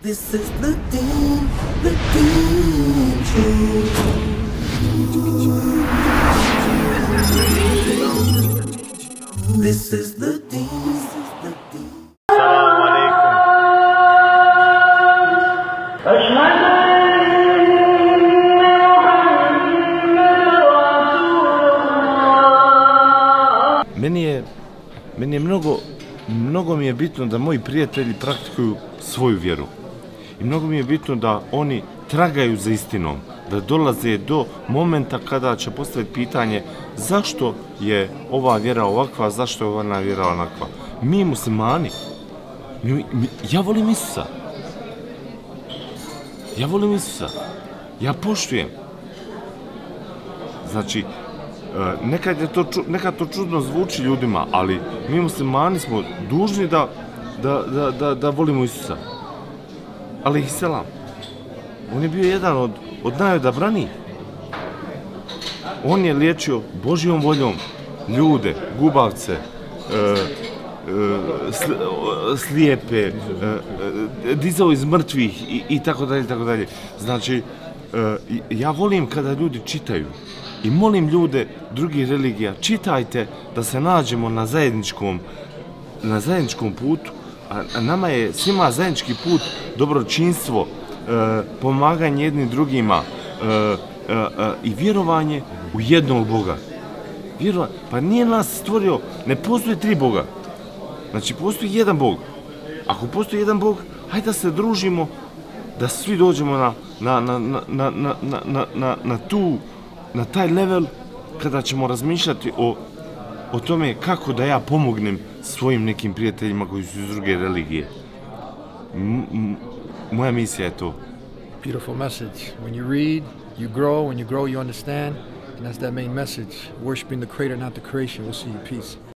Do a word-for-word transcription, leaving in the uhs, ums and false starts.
This is the thing, the thing show. This is the thing, this is the thing. Assalamu alaikum. Meni je, meni je mnogo, mnogo mi je bitno da moji prijatelji praktikuju svoju vjeru. I mnogo mi je bitno da oni tragaju za istinom, da dolaze do momenta kada će postaviti pitanje zašto je ova vjera ovakva, zašto je ova vjera onakva. Mi muslimani, mi, mi, ja volim Isusa. Ja volim Isusa. Ja poštujem. Znači, nekad, je to, nekad to čudno zvuči ljudima, ali mi muslimani smo dužni da, da, da, da, da volimo Isusa. Alejhi selam. On je bio jedan od, od najodabranijih. On je liječio Božjom voljom ljude, gubavce, e, e, slijepe, e, e, dizao iz mrtvih i, i tako dalje, tako dalje. Znači, e, ja volim kada ljudi čitaju i molim ljude drugih religija, čitajte da se nađemo na zajedničkom, na zajedničkom putu. A nama je svima zajednički put dobročinstvo, e, pomaganje jednim drugima e, e, e, i vjerovanje u jednog Boga. Vjerovanje, pa nije nas stvorio, ne postoji tri Boga. Znači postoji jedan Bog. Ako postoji jedan Bog, hajde da se družimo, da svi dođemo na, na, na, na, na, na, na, na, na, tu, na taj level kada ćemo razmišljati o o tome kako da ja pomognem svojim nekim prijateljima koji su iz druge religije. M moja misija je to. Beautiful message. When you read, you grow. When you grow, you understand. And that's that main message. Worshipping the Creator, not the creation. We'll see you. Peace.